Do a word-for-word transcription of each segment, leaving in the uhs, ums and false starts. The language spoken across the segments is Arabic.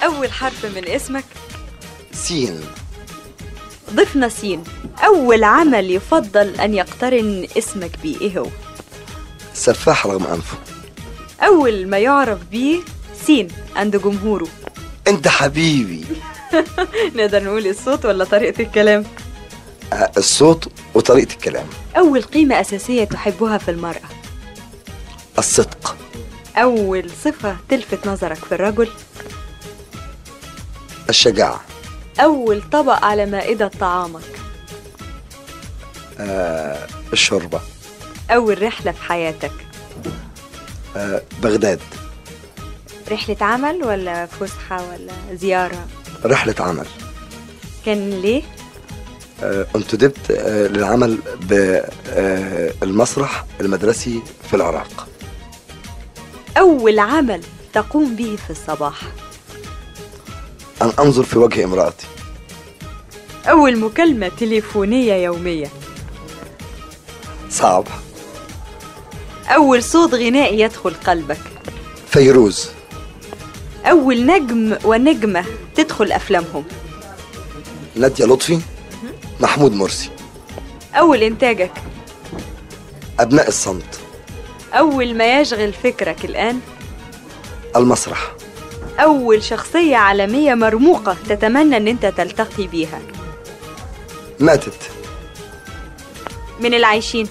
أول حرف من اسمك؟ سين. ضفنا سين. أول عمل يفضل أن يقترن اسمك بيه إيه هو؟ سفاح رغم أنفه. أول ما يعرف بيه سين عند جمهوره. أنت حبيبي. نقدر نقول الصوت ولا طريقة الكلام؟ آه الصوت وطريقة الكلام. أول قيمة أساسية تحبها في المرأة؟ الصدق. أول صفة تلفت نظرك في الرجل؟ الشجاعة. أول طبق على مائدة طعامك؟ آه الشوربة. أول رحلة في حياتك؟ آه بغداد. رحلة عمل ولا فسحة ولا زيارة؟ رحلة عمل. كان ليه؟ آه انتدبت آه للعمل بالمسرح المدرسي في العراق. أول عمل تقوم به في الصباح؟ أن أنظر في وجه امرأتي. أول مكالمة تليفونية يومية؟ صعب. أول صوت غنائي يدخل قلبك؟ فيروز. أول نجم ونجمة تدخل أفلامهم؟ نادية لطفي، محمود مرسي. أول إنتاجك؟ أبناء الصمت. أول ما يشغل فكرك الآن؟ المسرح. أول شخصية عالمية مرموقة تتمنى أن أنت تلتقي بيها؟ ماتت. من العايشين؟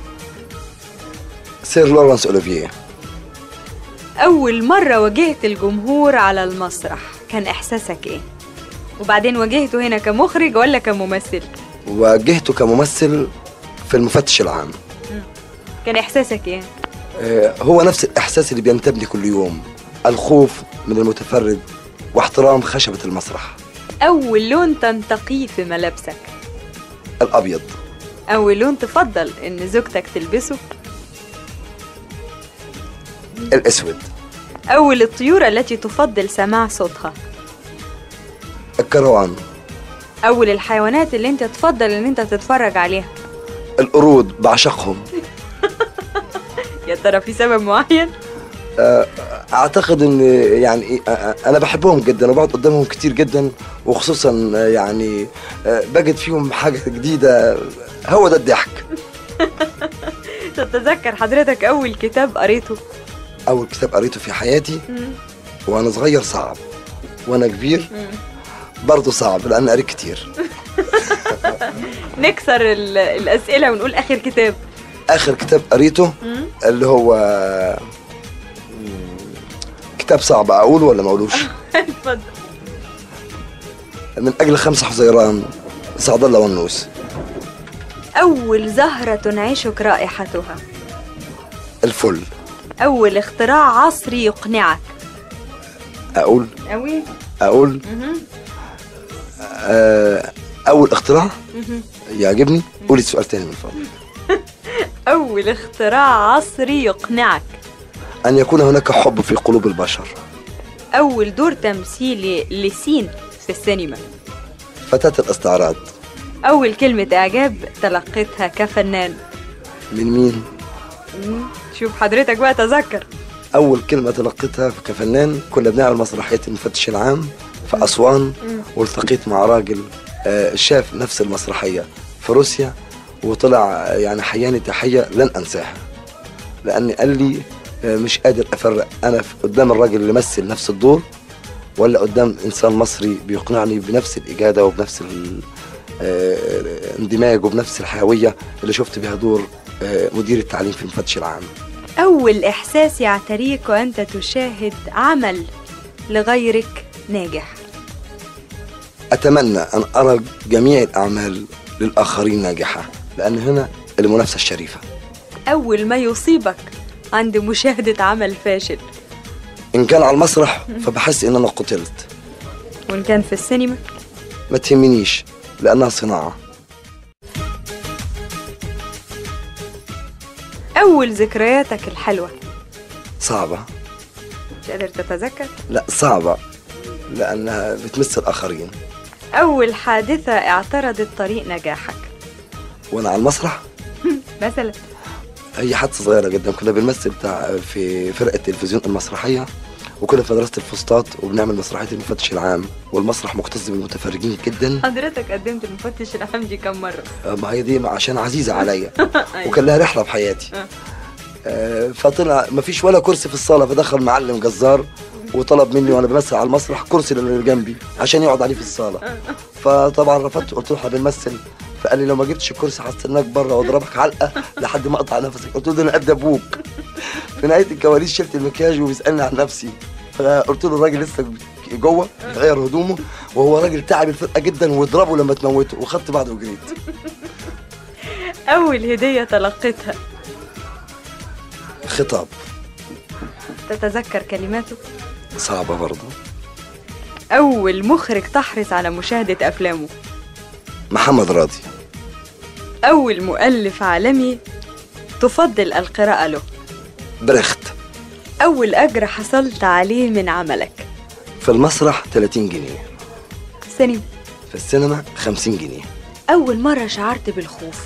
سير لورانس أوليفيه. أول مرة واجهت الجمهور على المسرح كان إحساسك إيه؟ وبعدين واجهته هنا كمخرج ولا كممثل؟ واجهته كممثل في المفتش العام. كان إحساسك إيه؟ آه هو نفس الإحساس اللي بينتابني كل يوم، الخوف من المتفرج واحترام خشبة المسرح. أول لون تنتقيه في ملابسك؟ الأبيض. أول لون تفضل إن زوجتك تلبسه؟ الأسود. أول الطيور التي تفضل سماع صوتها؟ الكروان. أول الحيوانات اللي أنت تفضل إن أنت تتفرج عليها؟ القرود، بعشقهم. يا ترى في سبب معين؟ اعتقد ان يعني انا بحبهم جدا وبقعد قدامهم كتير جدا، وخصوصا يعني بجد فيهم حاجه جديده، هو ده الضحك. تتذكر حضرتك اول كتاب قريته؟ اول كتاب قريته في حياتي مم. وانا صغير صعب، وانا كبير مم. برضه صعب لان قريت كتير. نكسر الاسئله ونقول اخر كتاب. اخر كتاب قريته مم. اللي هو كتاب صعب، اقوله ولا ما اقولوش؟ اتفضل. من اجل خمسة حزيران، سعد الله والنوس. اول زهره تنعشك رائحتها؟ الفل. اول اختراع عصري يقنعك؟ اقول أوي. اقول آه اول اختراع يعجبني. قولي السؤال تاني من فضلك. اول اختراع عصري يقنعك؟ أن يكون هناك حب في قلوب البشر. أول دور تمثيلي لسين في السينما؟ فتاة الاستعراض. أول كلمة إعجاب تلقيتها كفنان؟ من مين؟ شوف حضرتك بقى تذكر. أول كلمة تلقيتها كفنان كنا بنعمل مسرحية المفتش العام في أسوان، والتقيت مع راجل شاف نفس المسرحية في روسيا وطلع يعني حياني تحية لن أنساها، لأني قال لي مش قادر أفرق أنا قدام الراجل اللي مثل نفس الدور ولا قدام إنسان مصري بيقنعني بنفس الإجادة وبنفس الاندماج وبنفس الحيوية اللي شفت بها دور مدير التعليم في المفتش العام. أول إحساس يعتريك وأنت تشاهد عمل لغيرك ناجح؟ أتمنى أن أرى جميع الأعمال للآخرين ناجحة، لأن هنا المنافسة الشريفة. أول ما يصيبك عند مشاهدة عمل فاشل؟ إن كان على المسرح فبحس إن أنا قتلت، وإن كان في السينما؟ ما تهمنيش لأنها صناعة. أول ذكرياتك الحلوة؟ صعبة. مش قادر تتذكر؟ لا صعبة لأنها بتمس الآخرين. أول حادثة اعترضت طريق نجاحك؟ وأنا على المسرح؟ مثلا؟ هي حادثة صغيرة جدا، كنا بنمثل بتاع في فرقة تلفزيون المسرحية، وكنا في مدرسه الفسطاط وبنعمل مسرحيه المفتش العام، والمسرح مكتظ بالمتفرجين جدا. حضرتك قدمت المفتش العام دي كم مره؟ آه، ما هي دي عشان عزيزه عليا وكان لها رحله في حياتي. آه، فطلع ما فيش ولا كرسي في الصاله، فدخل معلم جزار وطلب مني وانا بمثل على المسرح كرسي اللي جنبي عشان يقعد عليه في الصاله. فطبعا رفضت، قلت له احنا بنمثل. فقال لي لو ما جبتش الكرسي هستناك بره واضربك علقه لحد ما اقطع نفسك. قلت له ده انا قد ابوك. في نهايه الكواليس شلت المكياج وبيسالني عن نفسي، فقلت له الراجل لسه جوه غير هدومه وهو راجل تعب الفرقه جدا واضربه لما تموته، وخدت بعضه وجريت. اول هديه تلقيتها؟ خطاب. تتذكر كلماته؟ صعبه برضه. اول مخرج تحرص على مشاهده افلامه؟ محمد راضي. اول مؤلف عالمي تفضل القراءه له؟ بريخت. اول اجر حصلت عليه من عملك؟ في المسرح ثلاثين جنيه. سينما؟ في السينما خمسين جنيه. اول مره شعرت بالخوف؟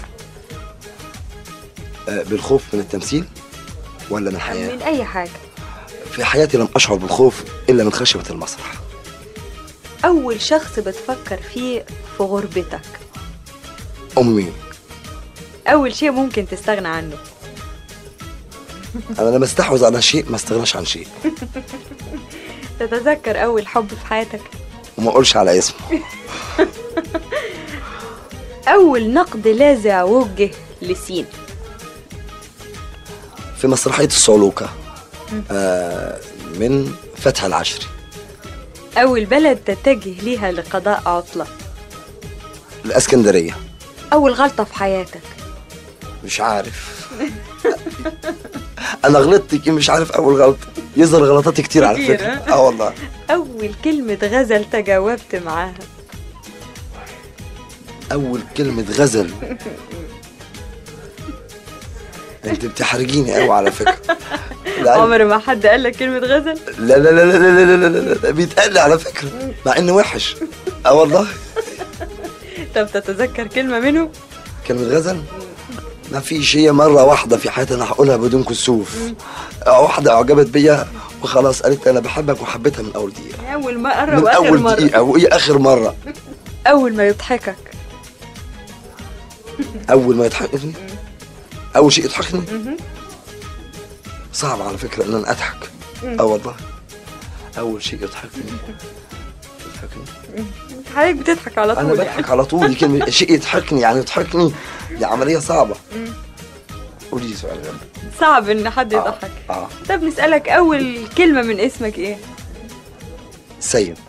آه، بالخوف من التمثيل ولا من الحياه؟ من اي حاجه. في حياتي لم اشعر بالخوف الا من خشبه المسرح. اول شخص بتفكر فيه في غربتك؟ امي. اول شيء ممكن تستغنى عنه؟ انا لما استحوذ على شيء ما استغناش عن شيء. تتذكر اول حب في حياتك؟ وما اقولش على اسمه. اول نقد لاذع وجه لسين؟ في مسرحيه الصعلوكه آه من فتح العشري. اول بلد تتجه ليها لقضاء عطله؟ الاسكندريه. اول غلطه في حياتك؟ مش عارف. انا غلطت مش عارف اول غلطه، يظهر غلطاتي كتير على فكره. اه والله. اول كلمه غزل تجاوبت معاها؟ اول كلمه غزل. انت بتحرجيني قوي على فكره. عمر ما حد قال لك كلمه غزل؟ لا لا لا لا لا لا لا لا, لا. بيتقال لي على فكره مع انه وحش. اه والله. طب تتذكر كلمه منه؟ كلمه غزل؟ ما فيش، هي مرة واحدة في حياتي أنا هقولها بدون كسوف. واحدة أعجبت بيا وخلاص قالت أنا بحبك وحبيتها من أول دقيقة. أول مرة من وآخر أول مرة. دقيقة وهي آخر مرة. أول ما يضحكك؟ أول ما يضحكني؟ أول شيء يضحكني؟ صعب على فكرة إن أنا أضحك. أه والله. أول شيء يضحكني يضحكني حضرتك بتضحك على طول؟ أنا بضحك يعني. على طول. كلمة شيء يضحكني يعني يضحكني دي عملية صعبة. قولي لي سؤال غير. صعب إن حد يضحك. آه. آه. طب نسألك أول كلمة من اسمك إيه؟ سيد.